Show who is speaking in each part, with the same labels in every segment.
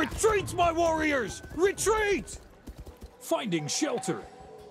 Speaker 1: Retreat, my warriors! Retreat! Finding shelter.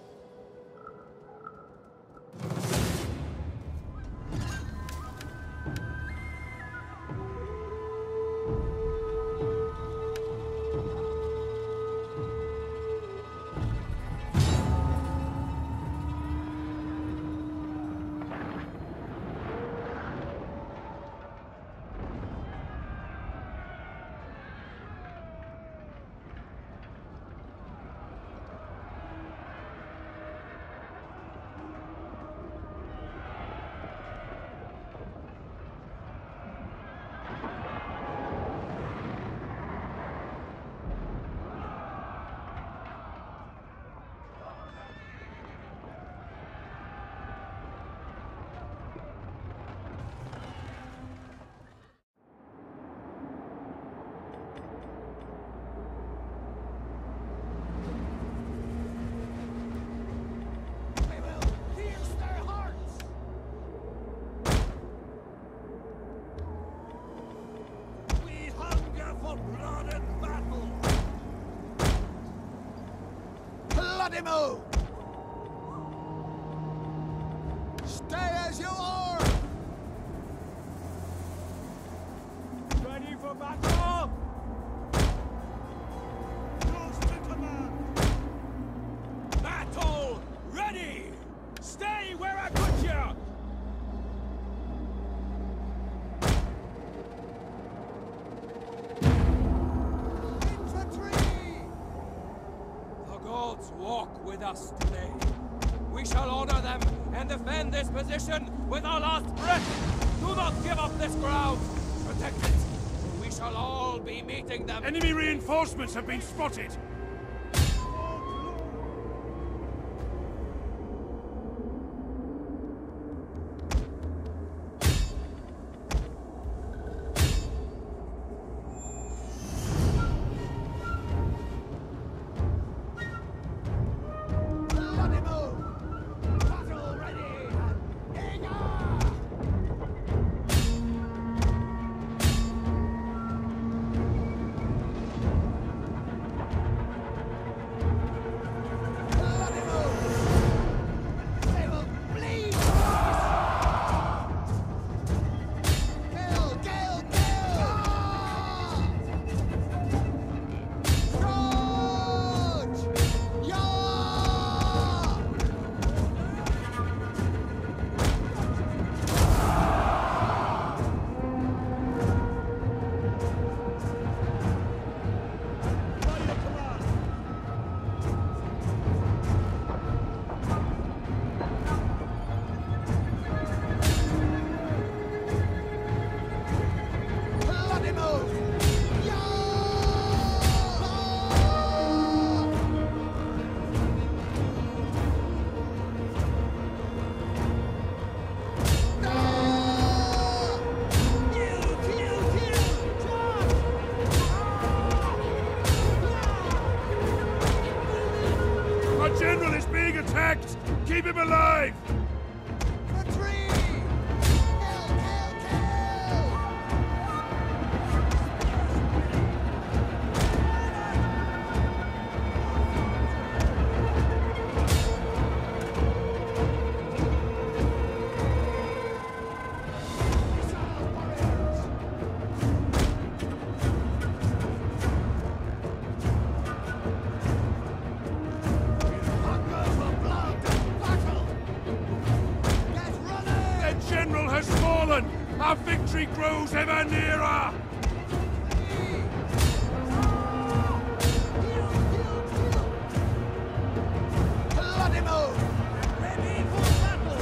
Speaker 2: Stay as you are!
Speaker 3: Ready for battle!
Speaker 2: Close to command!
Speaker 3: Battle! Ready! Stay where I put you!
Speaker 2: Infantry!
Speaker 3: The gods walk with us today. We shall honor them and defend this position with our last breath. Do not give up this ground. Protect it. We shall all be meeting them.
Speaker 1: Enemy reinforcements have been spotted. Keep him alive!
Speaker 2: Retreat! Kill, kill, kill!
Speaker 1: Our victory grows ever nearer!
Speaker 2: Ready for battle!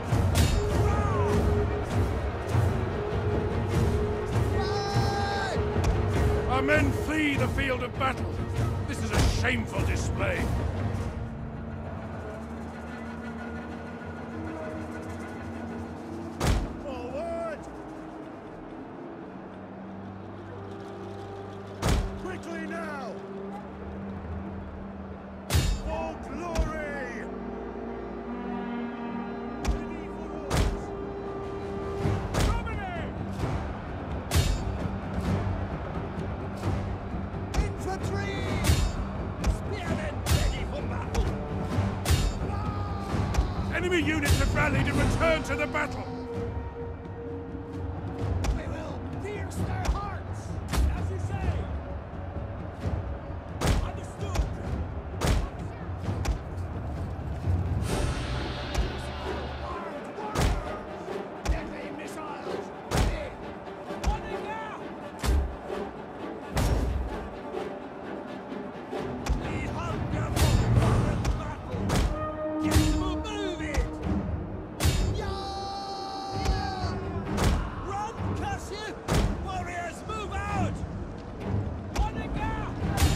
Speaker 1: Our men flee the field of battle. This is a shameful display.
Speaker 2: Quickly now! For glory! Ready for orders! Dominate!
Speaker 1: Enemy units have rallied and returned to the battle!
Speaker 2: We will pierce their hearts!
Speaker 3: As you say! Understood!
Speaker 2: Armed warriors! Deadly missiles! Ready!
Speaker 3: Running out!
Speaker 2: We hunger for the current battle! Get moving! Yeah! Run, curse you! Warriors, move out!
Speaker 3: Running out!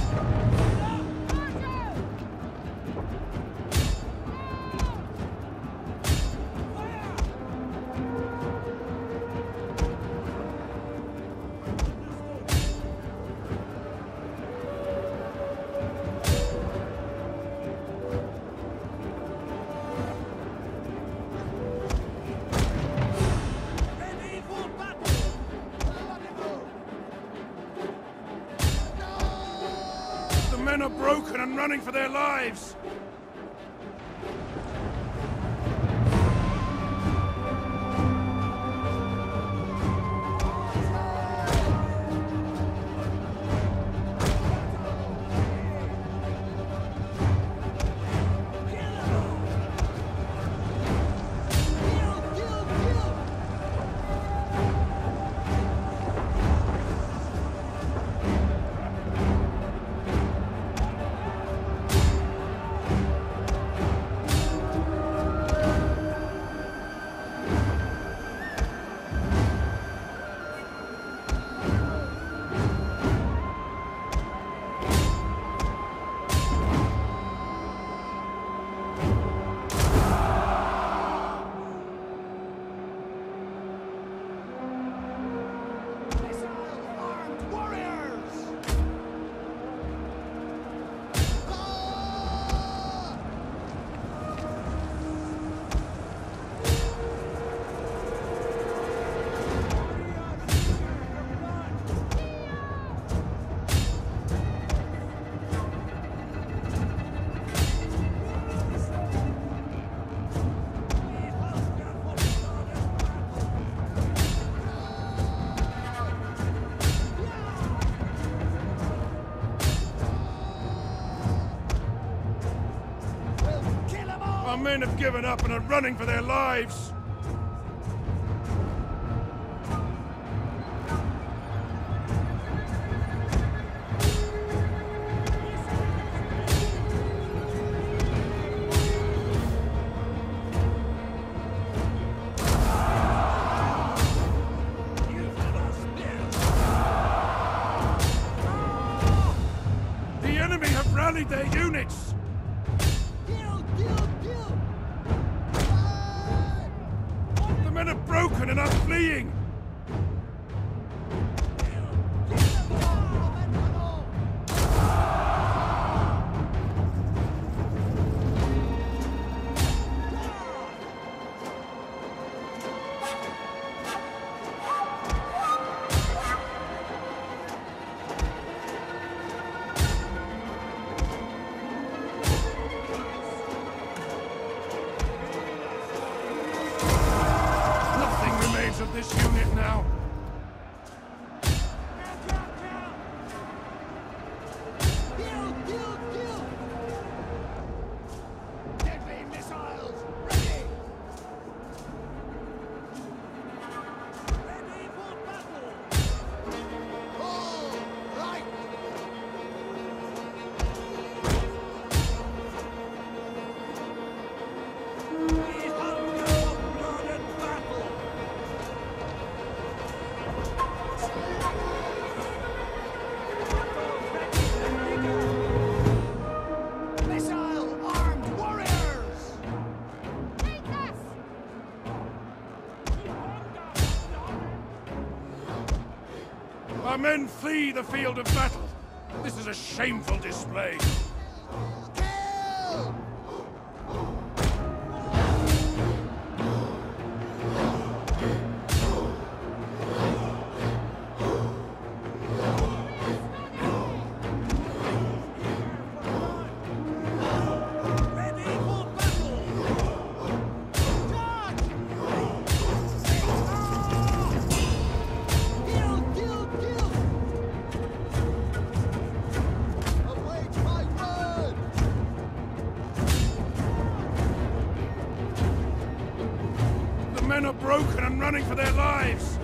Speaker 2: Ready for battle! No!
Speaker 1: The men are broken and running for their lives!
Speaker 2: Armed warriors! Kill them all!
Speaker 1: Our men have given up and are running for their lives! The enemy have rallied their units! The men are broken and are fleeing! Nothing remains of this unit now!
Speaker 2: Deadly missiles! Ready! Ready for battle! All right! We hunger for blood and battle! Missile armed warriors!
Speaker 1: Our men flee the field of battle! This is a shameful display!
Speaker 2: Kill! Ready for battle!
Speaker 1: men are broken and running for their lives!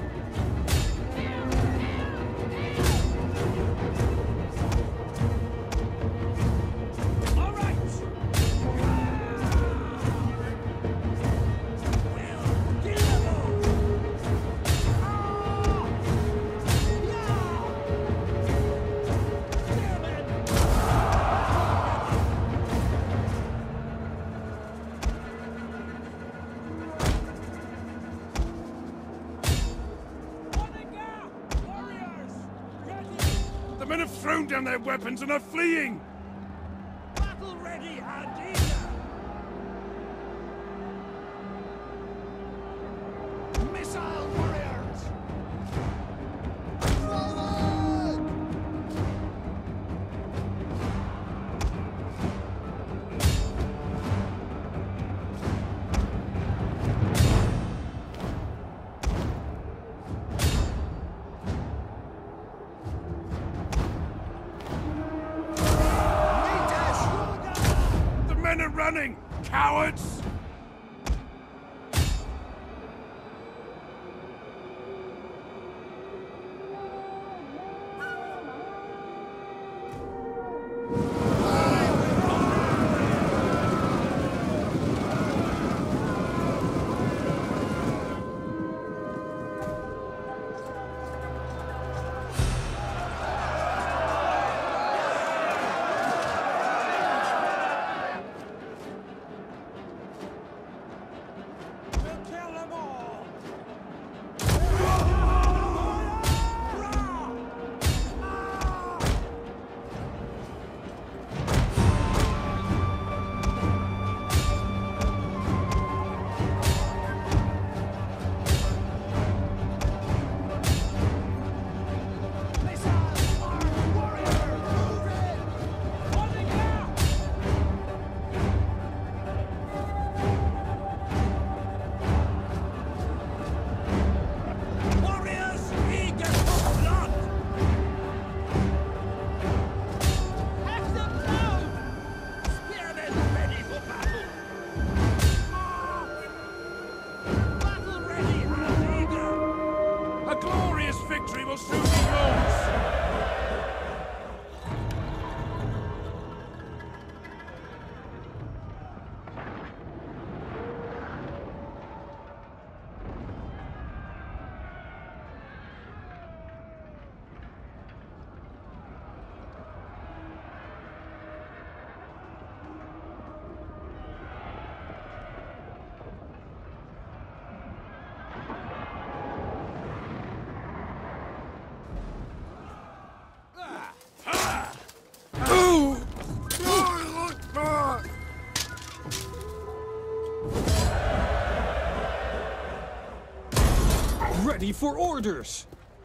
Speaker 1: The men have thrown down their weapons and are fleeing!
Speaker 2: Battle ready and eager! Missile warriors! Forward!
Speaker 1: The men are running! Cowards! Victory will soon be yours!
Speaker 3: Ready for orders!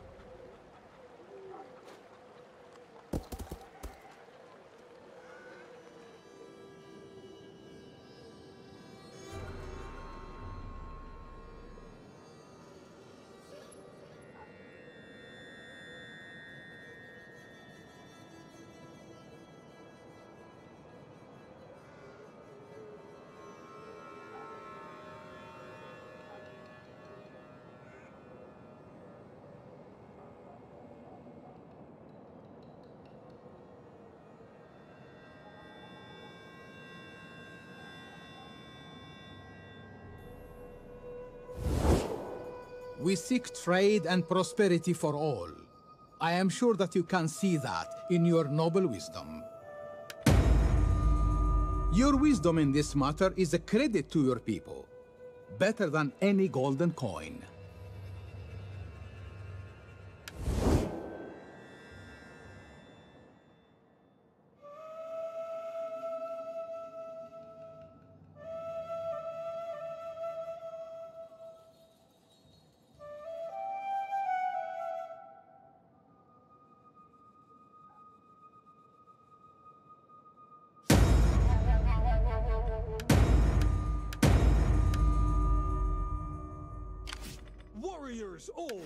Speaker 4: We seek trade and prosperity for all. I am sure that you can see that in your noble wisdom. Your wisdom in this matter is a credit to your people, better than any golden coin.
Speaker 3: Warriors all!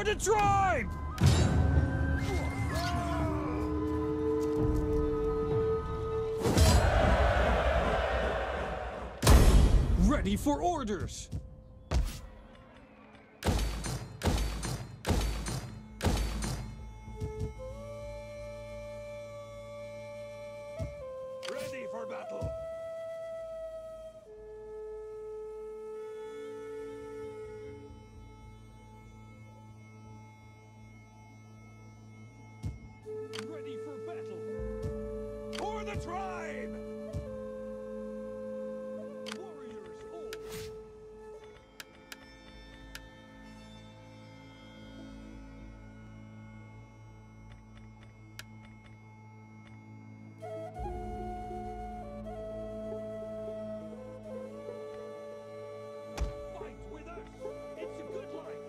Speaker 2: the tribe! Ready for orders!
Speaker 1: Ready for battle.
Speaker 2: Ready for battle!
Speaker 1: For the tribe!
Speaker 2: Warriors hold! Fight with us! It's a good life!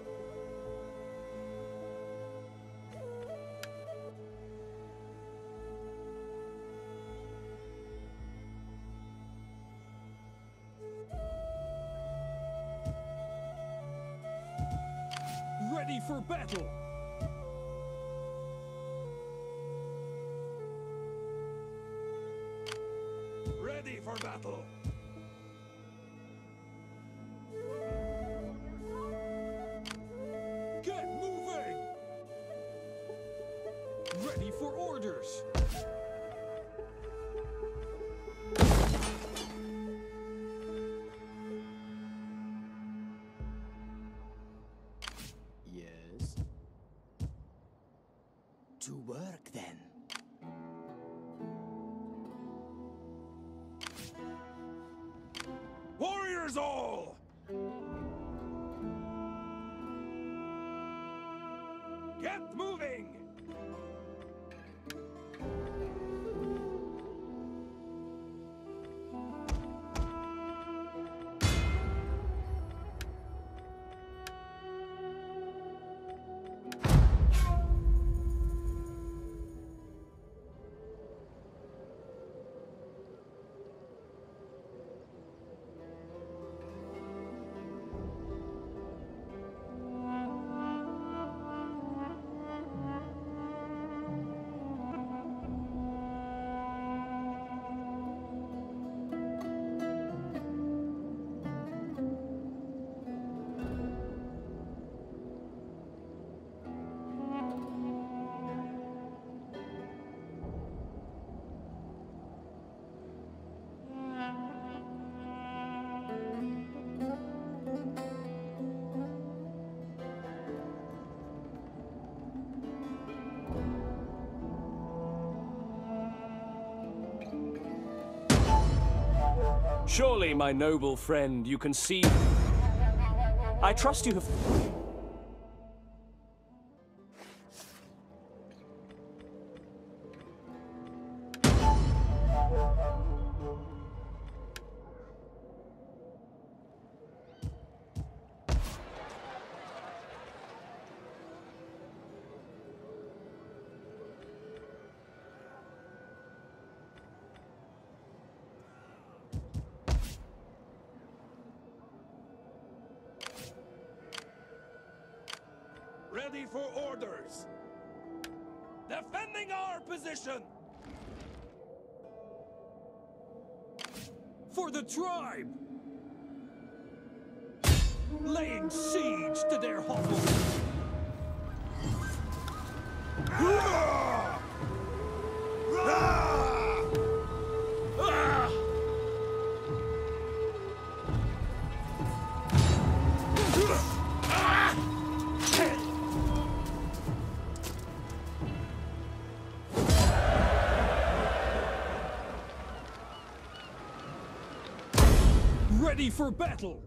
Speaker 2: Ready for battle!
Speaker 1: Ready for battle.
Speaker 2: Get moving! Ready for orders!
Speaker 5: Yes. To work then.
Speaker 1: Warriors all! Get moving!
Speaker 6: Surely, my noble friend, you can see... I trust you have...
Speaker 1: Ready for orders. Defending our position.
Speaker 2: For the tribe! Laying siege to their hovels! Ready for battle!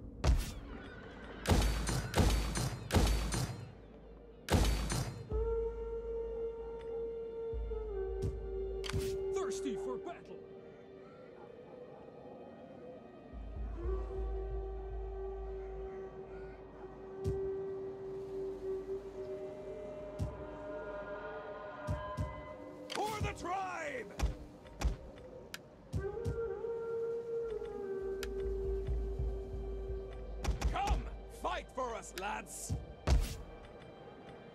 Speaker 2: Thirsty for battle!
Speaker 1: For the tribe! Come, fight for us, lads!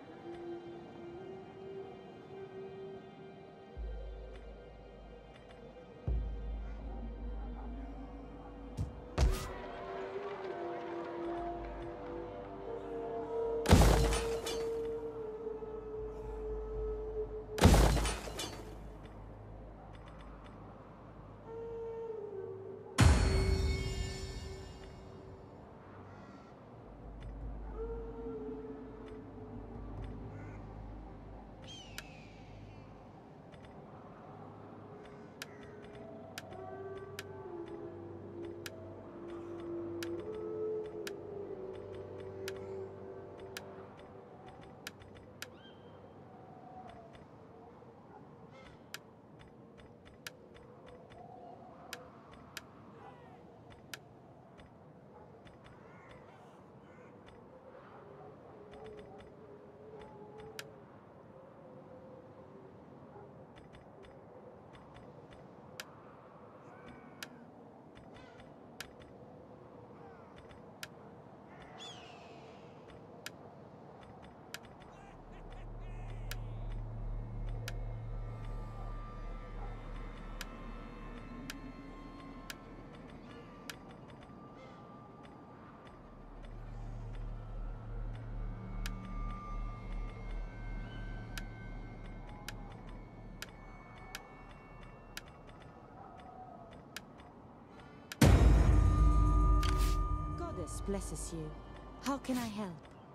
Speaker 7: blesses you. How can I help?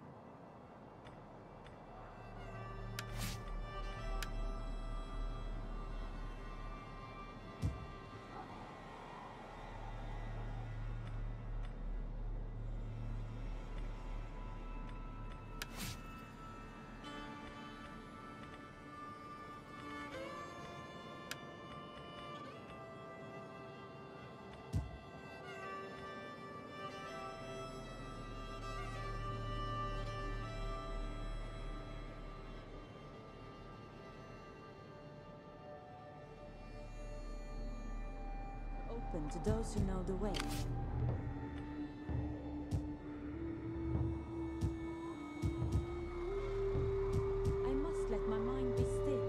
Speaker 7: Open to those who know the way. I must let my mind be still.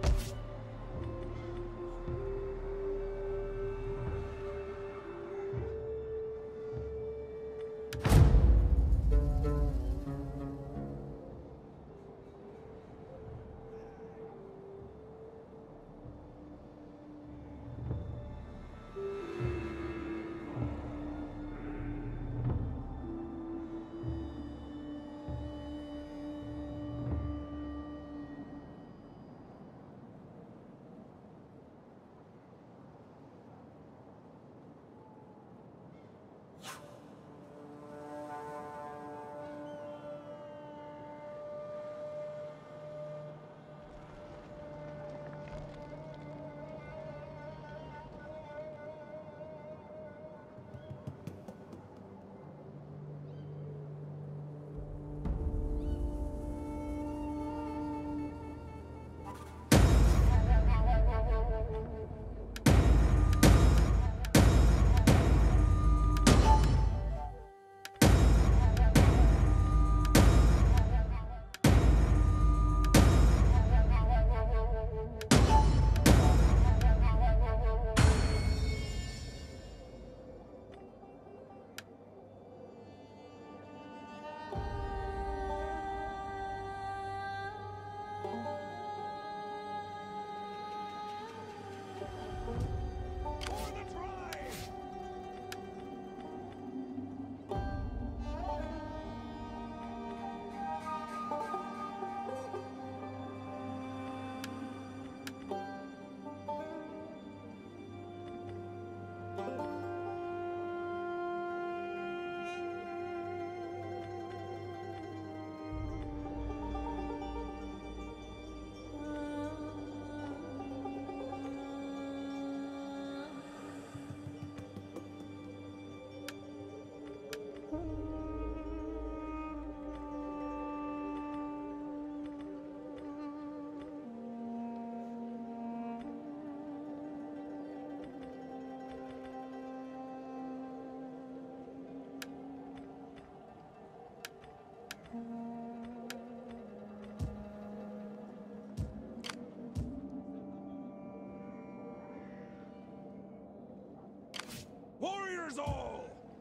Speaker 1: Warriors all!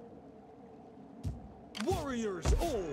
Speaker 2: Warriors all!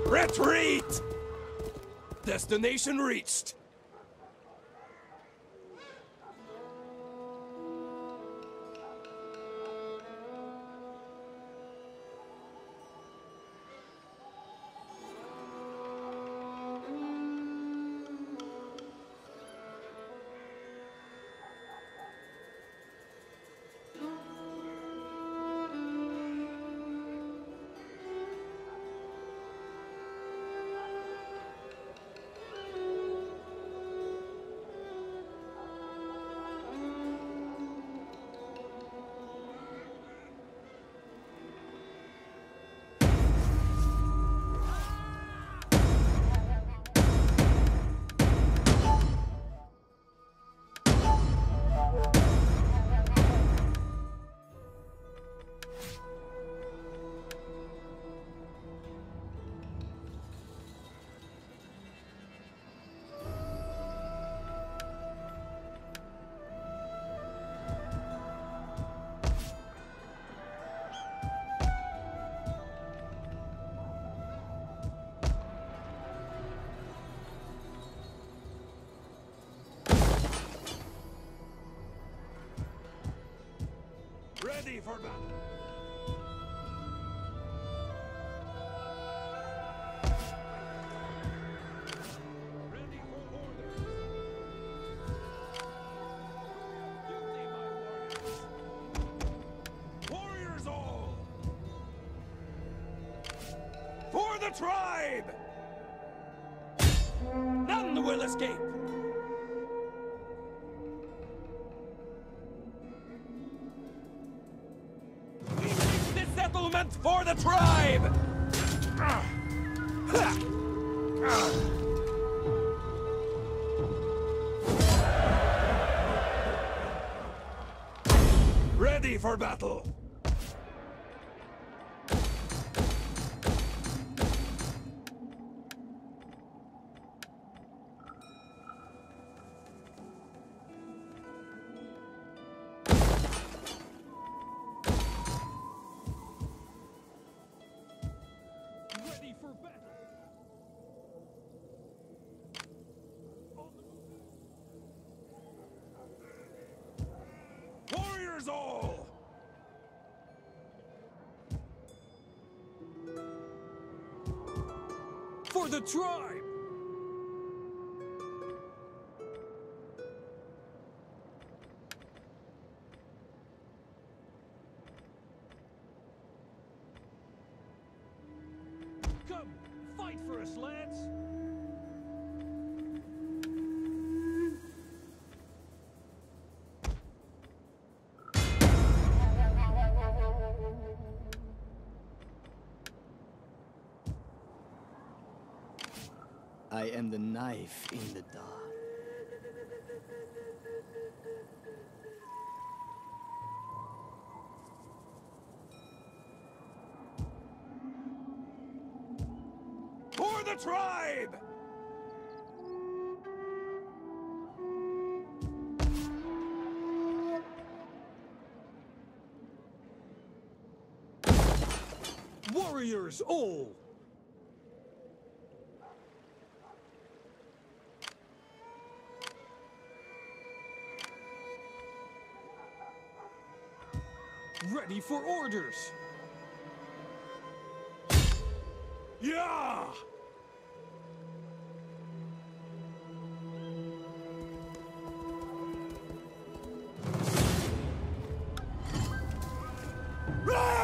Speaker 3: Retreat! Destination reached. Ready for battle. Ready for orders. Duty, my warriors. Warriors all! For the tribe! None will escape! Settlement for the tribe! Ready for battle! Warriors all! For the tribe! Come, fight for us, lads!
Speaker 5: I am the knife in the dark.
Speaker 3: For the tribe! Warriors all! Ready for orders! Yeah! Right!